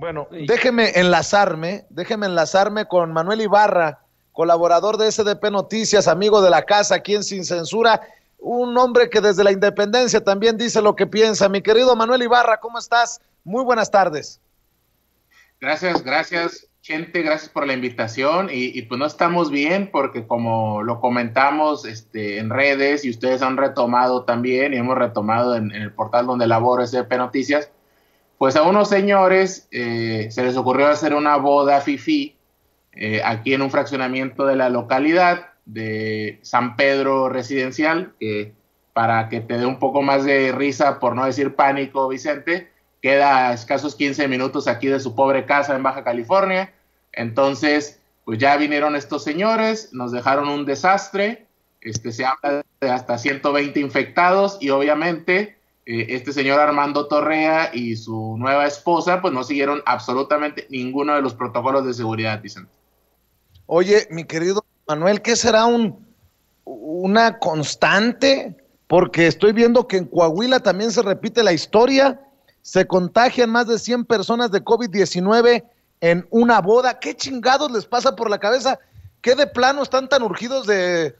Bueno, déjeme enlazarme con Manuel Ibarra, colaborador de SDP Noticias, amigo de la casa, aquí en Sin Censura, un hombre que desde la independencia también dice lo que piensa. Mi querido Manuel Ibarra, ¿cómo estás? Muy buenas tardes. Gracias, gente, gracias por la invitación y pues no estamos bien porque como lo comentamos en redes y ustedes han retomado también y hemos retomado en el portal donde laboro SDP Noticias, pues a unos señores se les ocurrió hacer una boda fifí aquí en un fraccionamiento de la localidad de San Pedro Residencial, para que te dé un poco más de risa, por no decir pánico, Vicente, queda a escasos 15 minutos aquí de su pobre casa en Baja California. Entonces, pues ya vinieron estos señores, nos dejaron un desastre, se habla de hasta 120 infectados y obviamente este señor Armando Torrea y su nueva esposa pues no siguieron absolutamente ninguno de los protocolos de seguridad, Vicente. Oye, mi querido Manuel, ¿qué será una constante? Porque estoy viendo que en Coahuila también se repite la historia, se contagian más de 100 personas de COVID-19 en una boda. ¿Qué chingados les pasa por la cabeza? ¿Qué de plano están tan urgidos de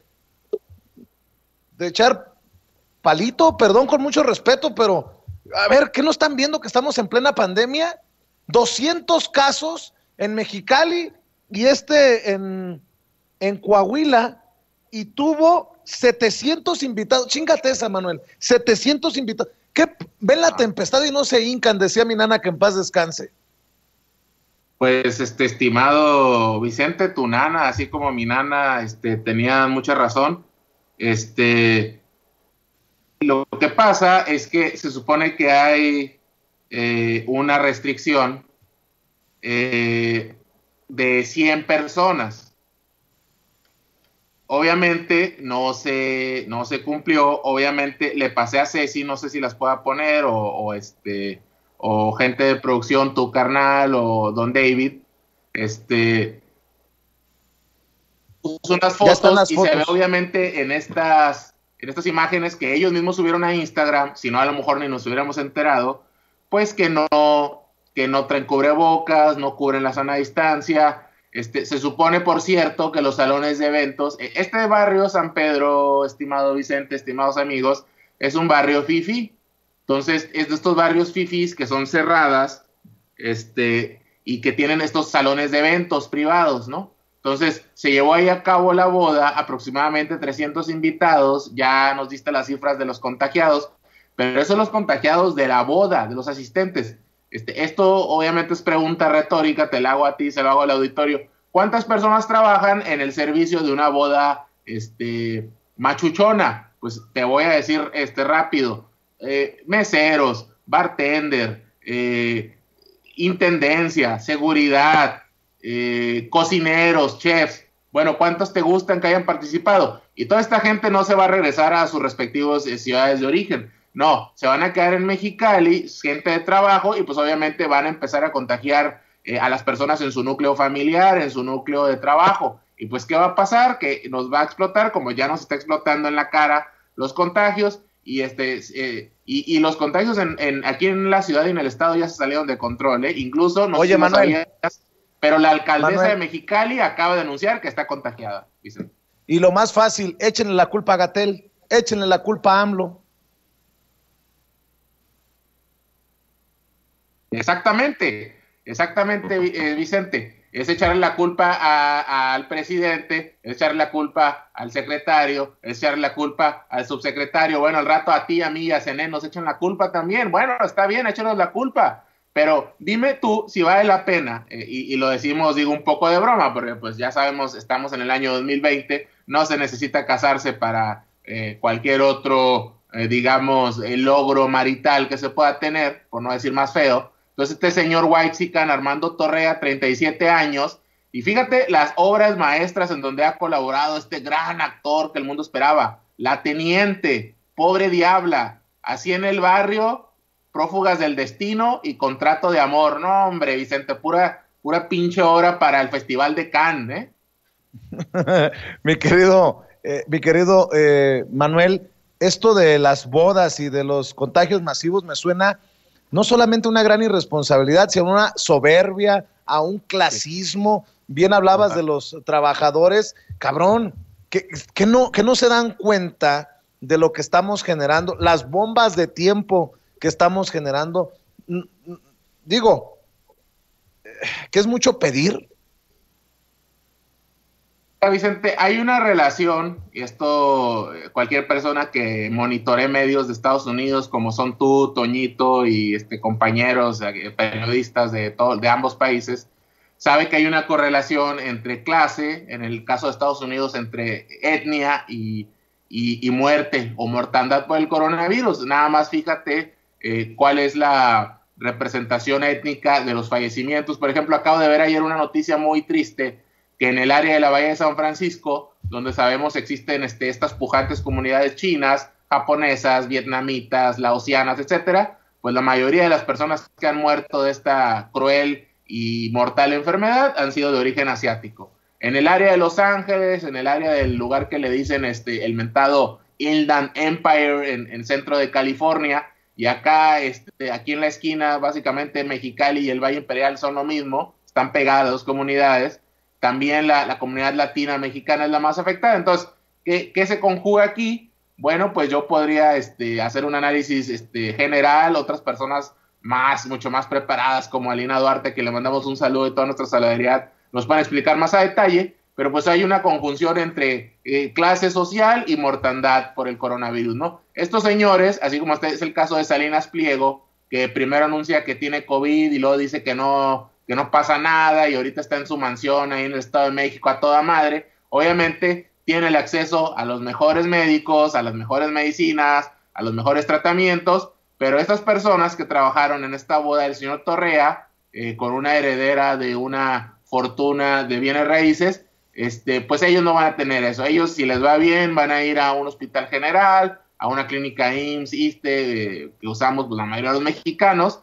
echar palito? Perdón, con mucho respeto, pero a ver, ¿qué no están viendo que estamos en plena pandemia? 200 casos en Mexicali y en Coahuila, y tuvo 700 invitados. Chíngate esa, Manuel. 700 invitados. ¿Qué? Ven la tempestad y no se hincan, decía mi nana, que en paz descanse. Pues, estimado Vicente, tu nana, así como mi nana, tenía mucha razón. Lo que pasa es que se supone que hay una restricción de 100 personas. Obviamente no se cumplió. Obviamente le pasé a Ceci, no sé si las pueda poner, o gente de producción, tu carnal o Don David, puso unas fotos y se ve obviamente en estas imágenes que ellos mismos subieron a Instagram, si no a lo mejor ni nos hubiéramos enterado, pues que no traen cubrebocas, no cubren la sana distancia. Se supone, por cierto, que los salones de eventos, este barrio San Pedro, estimado Vicente, estimados amigos, es un barrio fifí. Entonces, es de estos barrios fifís que son cerradas, y que tienen estos salones de eventos privados, ¿no? Entonces, se llevó ahí a cabo la boda, aproximadamente 300 invitados, ya nos diste las cifras de los contagiados, pero esos son los contagiados de la boda, de los asistentes. Esto obviamente es pregunta retórica, te la hago a ti, se lo hago al auditorio. ¿Cuántas personas trabajan en el servicio de una boda machuchona? Pues te voy a decir rápido. Meseros, bartender, intendencia, seguridad, cocineros, chefs. Bueno, ¿cuántos te gustan que hayan participado? Y toda esta gente no se va a regresar a sus respectivos ciudades de origen. No, se van a quedar en Mexicali, gente de trabajo, y pues obviamente van a empezar a contagiar a las personas en su núcleo familiar, en su núcleo de trabajo. Y pues, ¿qué va a pasar? Que nos va a explotar, como ya nos está explotando en la cara los contagios, y los contagios aquí en la ciudad y en el estado ya se salieron de control, ¿eh? Incluso, no sé si lo sabías, pero la alcaldesa de Mexicali acaba de anunciar que está contagiada, dicen. Y lo más fácil, échenle la culpa a Gatell, échenle la culpa a AMLO. Exactamente, Vicente. Es echarle la culpa al presidente, es echarle la culpa al secretario, es echarle la culpa al subsecretario. Bueno, al rato a ti, a mí y a Zené nos echan la culpa también. Bueno, está bien, échenos la culpa. Pero dime tú si vale la pena, y lo decimos, digo, un poco de broma, porque pues ya sabemos, estamos en el año 2020, no se necesita casarse para cualquier otro, digamos, logro marital que se pueda tener, por no decir más feo. Entonces este señor whitexican, Armando Torrea, 37 años, y fíjate las obras maestras en donde ha colaborado este gran actor que el mundo esperaba, La Teniente, Pobre Diabla, Así en el Barrio, Prófugas del Destino y Contrato de Amor. No, hombre, Vicente, pura pinche obra para el Festival de Cannes, Mi querido Manuel, esto de las bodas y de los contagios masivos me suena no solamente una gran irresponsabilidad, sino una soberbia, a un clasismo. Bien hablabas de los trabajadores, cabrón, que no se dan cuenta de lo que estamos generando, las bombas de tiempo que estamos generando. Digo, que es mucho pedir. Vicente, hay una relación, y esto cualquier persona que monitoree medios de Estados Unidos, como son tú, Toñito, y compañeros periodistas de ambos países, sabe que hay una correlación entre clase, en el caso de Estados Unidos, entre etnia y muerte o mortandad por el coronavirus. Nada más fíjate cuál es la representación étnica de los fallecimientos. Por ejemplo, acabo de ver ayer una noticia muy triste, que en el área de la Bahía de San Francisco, donde sabemos existen estas pujantes comunidades chinas, japonesas, vietnamitas, laosianas, etcétera, pues la mayoría de las personas que han muerto de esta cruel y mortal enfermedad han sido de origen asiático. En el área de Los Ángeles, en el área del lugar que le dicen el mentado Inland Empire en centro de California, y acá, aquí en la esquina, básicamente Mexicali y el Valle Imperial son lo mismo, están pegadas dos comunidades. También la comunidad latina mexicana es la más afectada. Entonces, ¿qué se conjuga aquí? Bueno, pues yo podría hacer un análisis general, otras personas mucho más preparadas, como Alina Duarte, que le mandamos un saludo de toda nuestra solidaridad, nos van a explicar más a detalle, pero pues hay una conjunción entre clase social y mortandad por el coronavirus, ¿no? Estos señores, así como es el caso de Salinas Pliego, que primero anuncia que tiene COVID y luego dice que no pasa nada, y ahorita está en su mansión ahí en el Estado de México a toda madre, obviamente tiene el acceso a los mejores médicos, a las mejores medicinas, a los mejores tratamientos, pero estas personas que trabajaron en esta boda del señor Torrea, con una heredera de una fortuna de bienes raíces, pues ellos no van a tener eso. Ellos, si les va bien, van a ir a un hospital general, a una clínica IMSS, ISSSTE, que usamos pues, la mayoría de los mexicanos,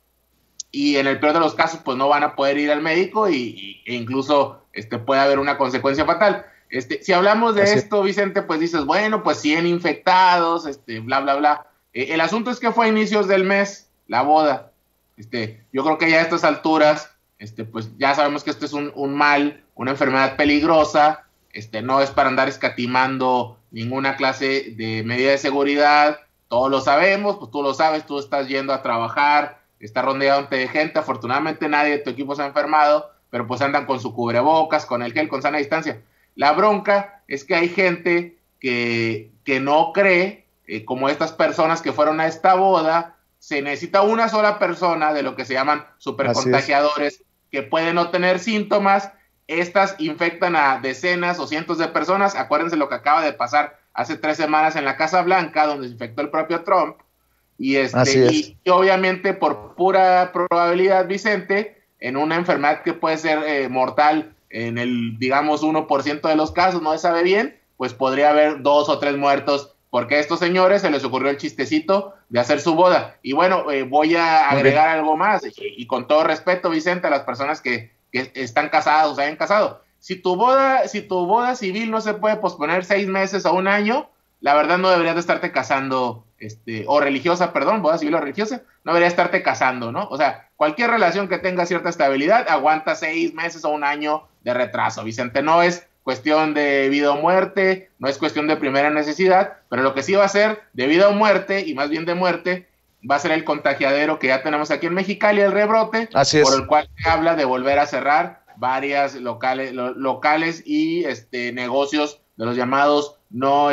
y en el peor de los casos, pues no van a poder ir al médico e incluso puede haber una consecuencia fatal. Si hablamos de esto, Vicente, pues dices, bueno, pues 100 infectados, bla, bla, bla. El asunto es que fue a inicios del mes, la boda. Yo creo que ya a estas alturas, pues ya sabemos que esto es un mal, una enfermedad peligrosa, no es para andar escatimando ninguna clase de medida de seguridad, todos lo sabemos, pues tú lo sabes, tú estás yendo a trabajar, está rodeado de gente, afortunadamente nadie de tu equipo se ha enfermado, pero pues andan con su cubrebocas, con el gel, con sana distancia. La bronca es que hay gente que no cree, como estas personas que fueron a esta boda, se necesita una sola persona de lo que se llaman supercontagiadores, que pueden no tener síntomas, estas infectan a decenas o cientos de personas. Acuérdense lo que acaba de pasar hace 3 semanas en la Casa Blanca, donde se infectó el propio Trump. Y obviamente por pura probabilidad, Vicente, en una enfermedad que puede ser mortal en el, digamos, 1% de los casos, no se sabe bien, pues podría haber 2 o 3 muertos, porque a estos señores se les ocurrió el chistecito de hacer su boda. Y bueno, voy a agregar algo más, y con todo respeto, Vicente, a las personas que están casadas o se hayan casado. Si tu boda civil no se puede posponer 6 meses o 1 año, la verdad no deberías de estarte casando, o religiosa, perdón, boda civil o religiosa, no deberías estarte casando, ¿no? O sea, cualquier relación que tenga cierta estabilidad aguanta 6 meses o 1 año de retraso, Vicente. No es cuestión de vida o muerte, no es cuestión de primera necesidad, pero lo que sí va a ser de vida o muerte, y más bien de muerte, va a ser el contagiadero que ya tenemos aquí en Mexicali, el rebrote, por el cual se habla de volver a cerrar varias locales y negocios de los llamados no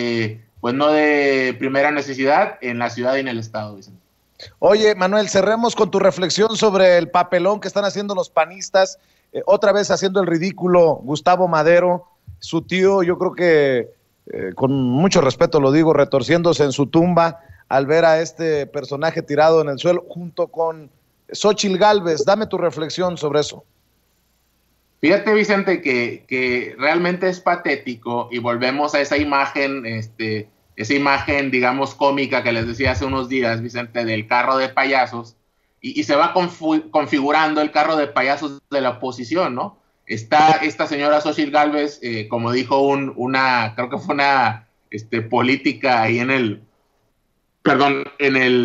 de primera necesidad en la ciudad y en el estado, Vicente. Oye, Manuel, cerremos con tu reflexión sobre el papelón que están haciendo los panistas, otra vez haciendo el ridículo Gustavo Madero, su tío, yo creo que con mucho respeto lo digo, retorciéndose en su tumba al ver a este personaje tirado en el suelo junto con Xóchitl Gálvez. Dame tu reflexión sobre eso. Fíjate, Vicente, que realmente es patético, y volvemos a esa imagen, digamos, cómica que les decía hace unos días, Vicente, del carro de payasos, y se va configurando el carro de payasos de la oposición, ¿no? Está esta señora Xóchitl Gálvez, como dijo creo que fue una política ahí en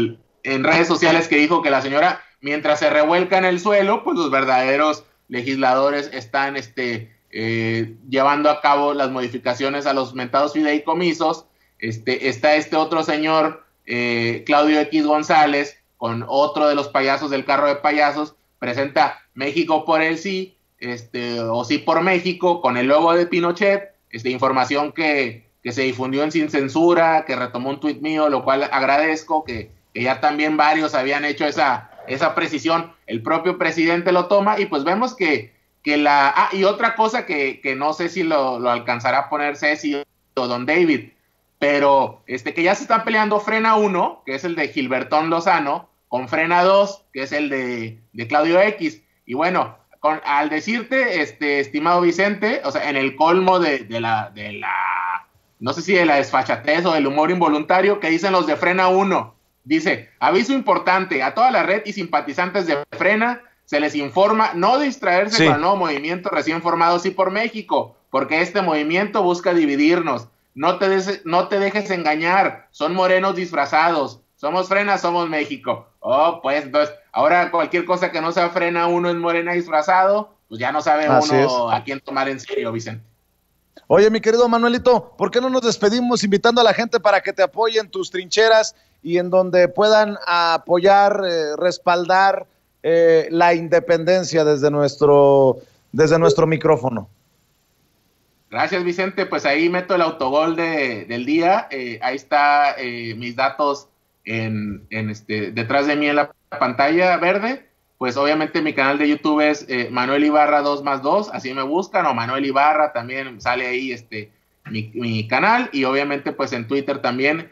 en redes sociales que dijo que la señora, mientras se revuelca en el suelo, pues los verdaderos legisladores están llevando a cabo las modificaciones a los mentados fideicomisos. Está este otro señor, Claudio X González, con otro de los payasos del carro de payasos, presenta México por el sí, o sí por México, con el logo de Pinochet, información que se difundió en Sin Censura, que retomó un tuit mío, lo cual agradezco, que ya también varios habían hecho esa precisión, el propio presidente lo toma, y pues vemos que y otra cosa que no sé si lo alcanzará a poner Ceci o Don David, pero que ya se están peleando Frena 1, que es el de Gilbertón Lozano, con Frena 2, que es el de Claudio X, y bueno, al decirte, estimado Vicente, o sea, en el colmo de la no sé si de la desfachatez o del humor involuntario, que dicen los de Frena 1, dice, aviso importante, a toda la red y simpatizantes de Frena, se les informa no distraerse con el nuevo movimiento recién formado Sí por México, porque este movimiento busca dividirnos, no te dejes engañar, son morenos disfrazados, somos Frena, somos México. Oh, pues, entonces, ahora cualquier cosa que no sea Frena 1 es morena disfrazado, pues ya no sabe uno a quién tomar en serio, Vicente. Oye, mi querido Manuelito, ¿por qué no nos despedimos invitando a la gente para que te apoyen tus trincheras y en donde puedan apoyar, respaldar la independencia desde nuestro micrófono? Gracias, Vicente. Pues ahí meto el autogol del día. Ahí está mis datos detrás de mí en la pantalla verde. Pues obviamente mi canal de YouTube es Manuel Ibarra 2+2, así me buscan, o Manuel Ibarra, también sale ahí mi canal, y obviamente pues en Twitter también,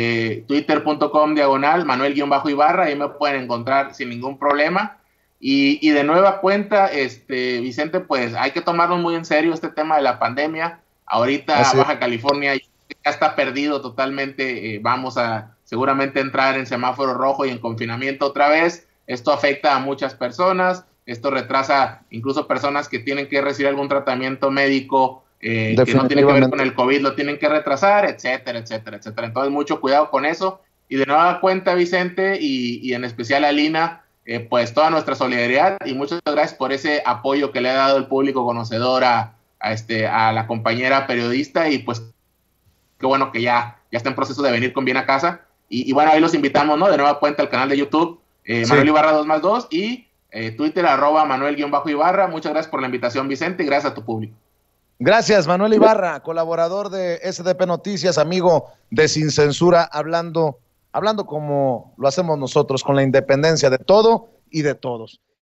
twitter.com/Manuel-Ibarra, ahí me pueden encontrar sin ningún problema. Y de nueva cuenta, Vicente, pues hay que tomarnos muy en serio este tema de la pandemia. Ahorita Baja California ya está perdido totalmente, vamos a seguramente entrar en semáforo rojo y en confinamiento otra vez. Esto afecta a muchas personas, esto retrasa incluso personas que tienen que recibir algún tratamiento médico que no tiene que ver con el COVID, lo tienen que retrasar, etcétera, etcétera, etcétera. Entonces, mucho cuidado con eso. Y de nueva cuenta, Vicente, y en especial a Lina, pues toda nuestra solidaridad y muchas gracias por ese apoyo que le ha dado el público conocedor a la compañera periodista, y pues qué bueno que ya está en proceso de venir con bien a casa. Y bueno, ahí los invitamos, ¿no? De nueva cuenta al canal de YouTube, Manuel Ibarra 2+2, y Twitter @Manuel-Ibarra. Muchas gracias por la invitación, Vicente, y gracias a tu público. Gracias, Manuel Ibarra, colaborador de SDP Noticias, amigo de Sin Censura, hablando como lo hacemos nosotros, con la independencia de todo y de todos.